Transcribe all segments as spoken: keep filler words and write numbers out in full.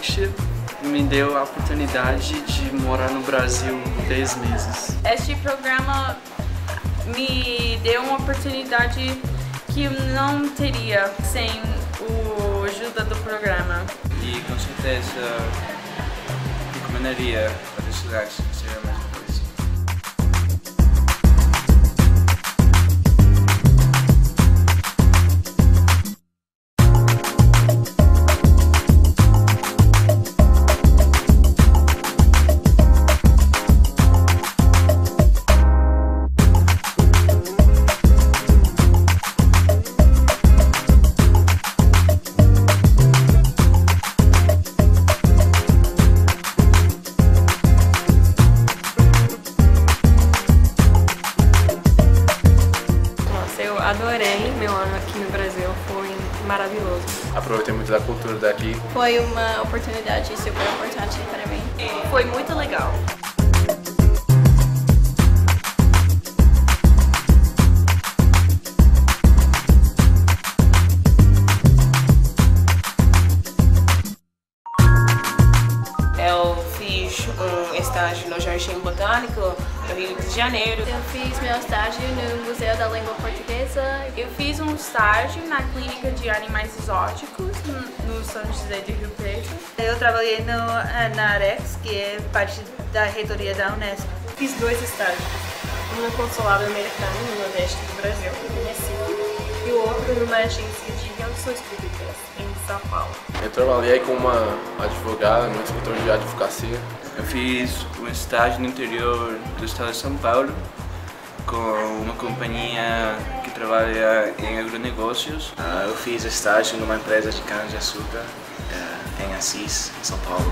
Workshop me deu a oportunidade de morar no Brasil dez meses. Este programa me deu uma oportunidade que eu não teria sem a ajuda do programa. E com certeza recomendaria para estudar se seria mais uma coisa. Eu adorei meu ano aqui no Brasil, foi maravilhoso. Aproveitei muito da cultura daqui. Foi uma oportunidade super importante para mim. Foi muito legal. Eu fiz um estágio no Jardim Botânico do Rio de Janeiro. Eu fiz meu estágio no Museu da Língua Portuguesa. Eu fiz um estágio na Clínica de Animais Exóticos no São José de Rio Preto. Eu trabalhei no, na Arex, que é parte da reitoria da Unesp. Fiz dois estágios, um no consulado americano no Nordeste do Brasil, em Recife, e o outro numa agência de relações públicas, em São Paulo. Eu trabalhei com uma advogada no escritório de advocacia. Eu fiz um estágio no interior do estado de São Paulo com uma companhia que trabalha em agronegócios. Uh, eu fiz estágio numa empresa de cana-de-açúcar uh, em Assis, São Paulo.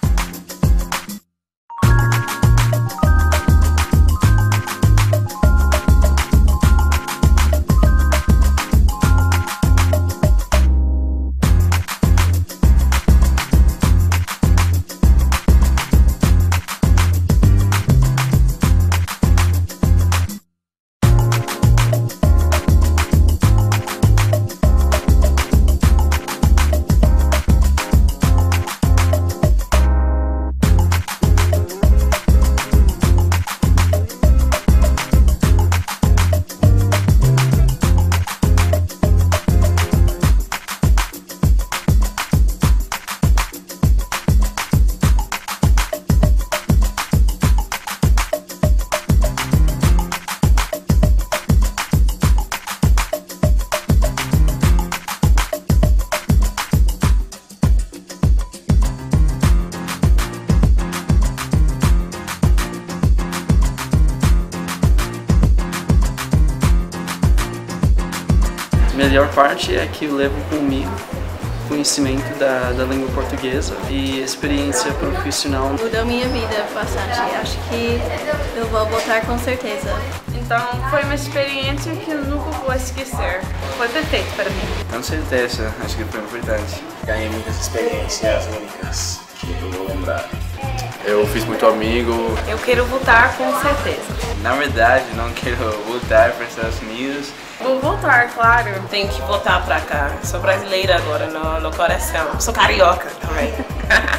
A melhor parte é que eu levo comigo conhecimento da, da língua portuguesa e experiência profissional. Mudou minha vida bastante, acho que eu vou voltar com certeza. Então foi uma experiência que eu nunca vou esquecer. Foi perfeito para mim. Com certeza, acho que foi importante. Ganhei muitas experiências únicas que eu vou lembrar. Eu fiz muito amigo. Eu quero voltar com certeza. Na verdade, não quero voltar para os Estados Unidos. Vou voltar, claro. Tenho que voltar pra cá. Sou brasileira agora, no, no coração. Sou carioca também.